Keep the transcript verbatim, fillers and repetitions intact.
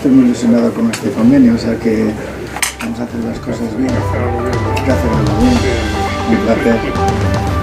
estoy muy ilusionado con este convenio, o sea que vamos a hacer las cosas bien. Hay que hacerlo bien. Un placer.